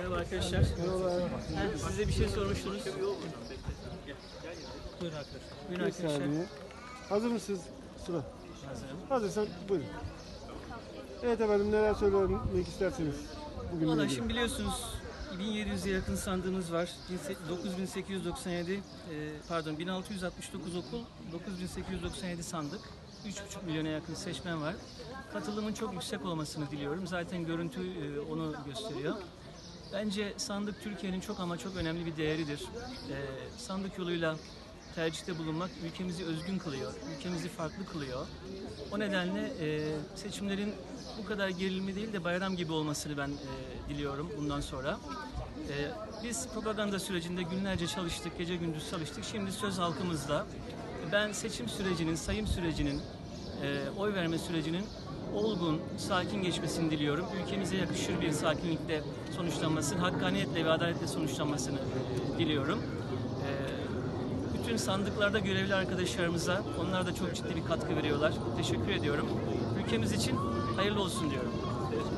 Merhaba arkadaşlar. Size bir şey sormuştunuz. Buyurun arkadaşlar. Buyurun Bir arkadaşlar. saniye. Hazır mısınız? Sıra. Hazırım. Hazırsan buyurun. Evet efendim, neler söylemek istersiniz bugün? Valla şimdi biliyorsunuz 1700'e yakın sandığımız var. 9897 pardon 1669 okul, 9897 sandık. 3,5 milyona yakın seçmen var. Katılımın çok yüksek olmasını diliyorum. Zaten görüntü onu gösteriyor. Bence sandık Türkiye'nin çok ama çok önemli bir değeridir. Sandık yoluyla tercihte bulunmak ülkemizi özgün kılıyor, ülkemizi farklı kılıyor. O nedenle seçimlerin bu kadar gerilimli değil de bayram gibi olmasını ben diliyorum bundan sonra. Biz propaganda sürecinde günlerce çalıştık, gece gündüz çalıştık. Şimdi söz halkımızda. Ben seçim sürecinin, sayım sürecinin, oy verme sürecinin olgun, sakin geçmesini diliyorum. Ülkemize yakışır bir sakinlikle sonuçlanmasını, hakkaniyetle ve adaletle sonuçlanmasını diliyorum. Bütün sandıklarda görevli arkadaşlarımıza, onlar da çok ciddi bir katkı veriyorlar. Teşekkür ediyorum. Ülkemiz için hayırlı olsun diyorum.